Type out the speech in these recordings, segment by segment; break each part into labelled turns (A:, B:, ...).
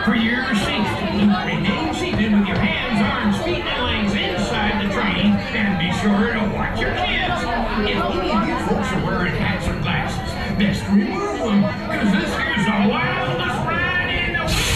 A: For your safety, remain seated with your hands, arms, feet, and legs inside the train, and be sure to watch your kids. If any of you folks are wearing hats or glasses, best remove them, because this here's the wildest ride in the wilderness.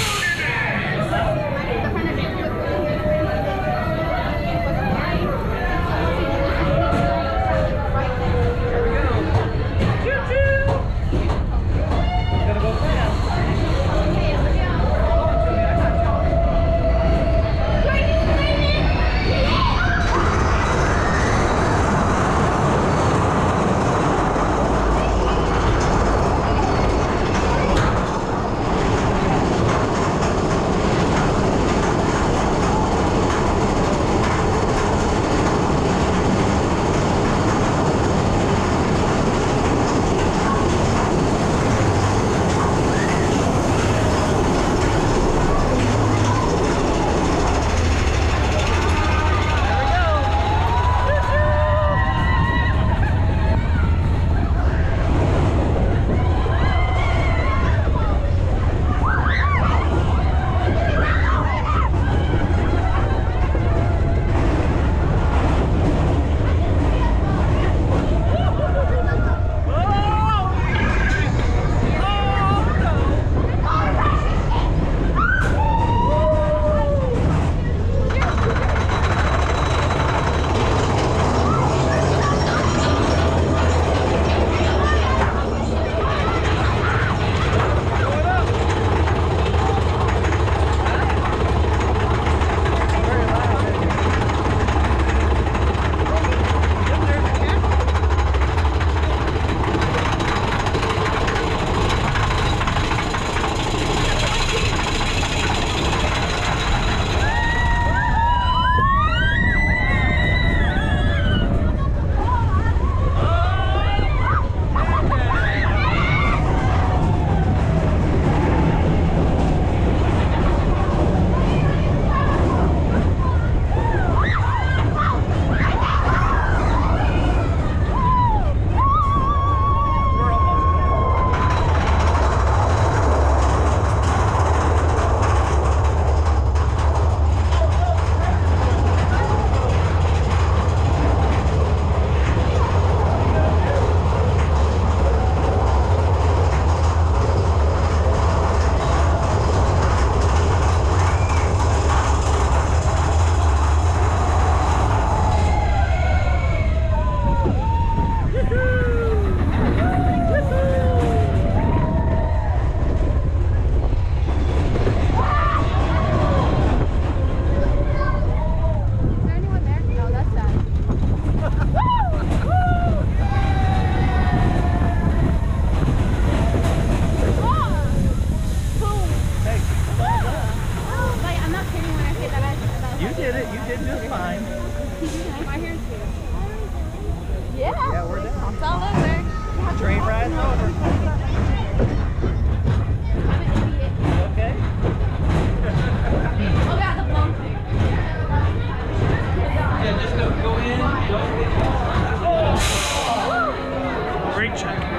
B: Yeah, we're down. It's all over.
C: Train ride's over.
B: I'm an idiot.
C: Okay.
B: Oh, got the phone thing.
A: Yeah, just go in. Don't get...
C: Great check.